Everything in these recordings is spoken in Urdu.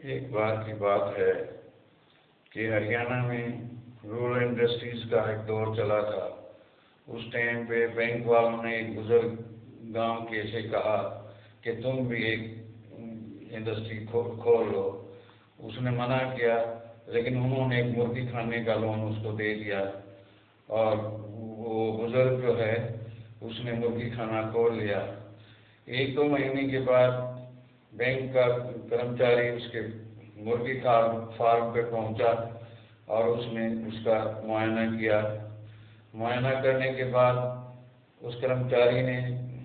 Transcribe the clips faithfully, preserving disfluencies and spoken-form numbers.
ایک بات کی بات ہے کہ ہریانہ میں رورل انڈسٹریز کا ایک دور چلا تھا۔ اس ٹائم پہ بینک والوں نے ایک بزرگ گاؤں کے سے کہا کہ تم بھی ایک انڈسٹری کھول لو۔ اس نے منع کیا، لیکن انہوں نے ایک مرغی کھانے کا لون اس کو دے دیا، اور وہ بزرگ جو ہے اس نے مرغی کھانا کھول لیا۔ ایک دو مہینے کے بعد بینک کا کرمچاری اس کے مرغی فارم پہ پہنچا اور اس نے اس کا معائنہ کیا۔ معائنہ کرنے کے بعد اس کرمچاری نے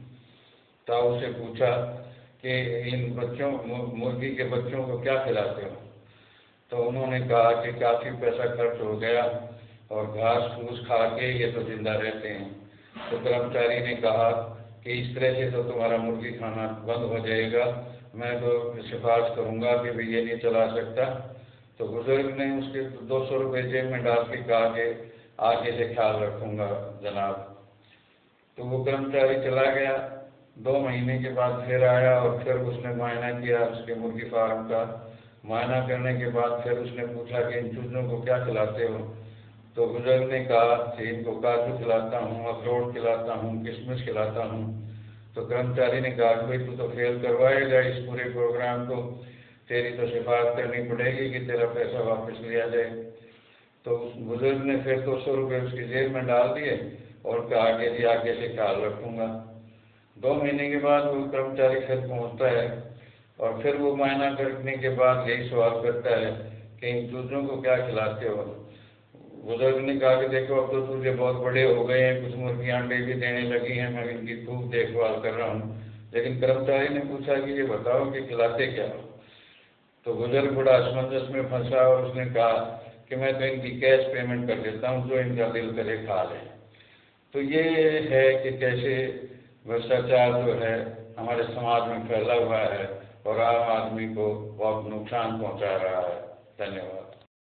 تاؤ سے پوچھا کہ ان بچوں مرغی کے بچوں کو کیا کھلاتے ہو؟ تو انہوں نے کہا کہ کافی پیسہ خرچ ہو گیا اور گھاس پھوس کھا کے یہ تو زندہ رہتے ہیں۔ تو کرمچاری نے کہا کہ اس طرح سے تو تمہارا مرغی کھانا بند ہو جائے گا، میں تو سفارش کروں گا کہ یہ نہیں چلا سکتا۔ تو بزرگ نے اس کے دو سو روپئے جیب میں ڈال کے کہا کہ آگے سے خیال رکھوں گا جناب۔ تو وہ کرمچاری چلا گیا۔ دو مہینے کے بعد پھر آیا اور پھر اس نے معائنہ کیا اس کے مرغی فارم کا۔ معائنہ کرنے کے بعد پھر اس نے پوچھا کہ ان چوزوں کو کیا کھلاتے ہو؟ تو بزرگ نے کہا کہ ان کو کاجو کھلاتا ہوں، اخروٹ کھلاتا ہوں، کشمش کھلاتا ہوں۔ تو کرمچاری نے کہا کہ تو تو فیل کروائے گا اس پورے پروگرام کو، تیری تو سفارش کرنی پڑے گی کہ تیرا پیسہ واپس لیا جائے۔ تو بزرگ نے پھر دو سو روپئے اس کی جیب میں ڈال دیے اور کہا کہ جی آگے سے خیال رکھوں گا۔ دو مہینے کے بعد وہ کرمچاری پھر پہنچتا ہے اور پھر وہ معائنہ کرنے کے بعد یہی سوال کرتا ہے کہ ان چوزوں کو کیا کھلاتے ہو؟ بزرگ نے کہا کہ دیکھو اب تو چوزے بہت بڑے ہو گئے ہیں، کچھ مرغیاں انڈے بھی دینے لگی ہیں، میں ان کی خوب دیکھ بھال کر رہا ہوں۔ لیکن کرمچاری نے پوچھا کہ یہ بتاؤ کہ کھلاتے کیا ہو؟ تو بزرگ بڑا اسمنجس میں پھنسا اور اس نے کہا کہ میں تو ان کی کیش پیمنٹ کر دیتا ہوں، جو ان کا دل کرے کھا لیں۔ تو یہ ہے کہ کیسے بھرشٹاچار جو ہے ہمارے سماج میں پھیلا ہوا ہے اور عام آدمی کو بہت نقصان پہنچا رہا ہے۔ دھنیہ واد۔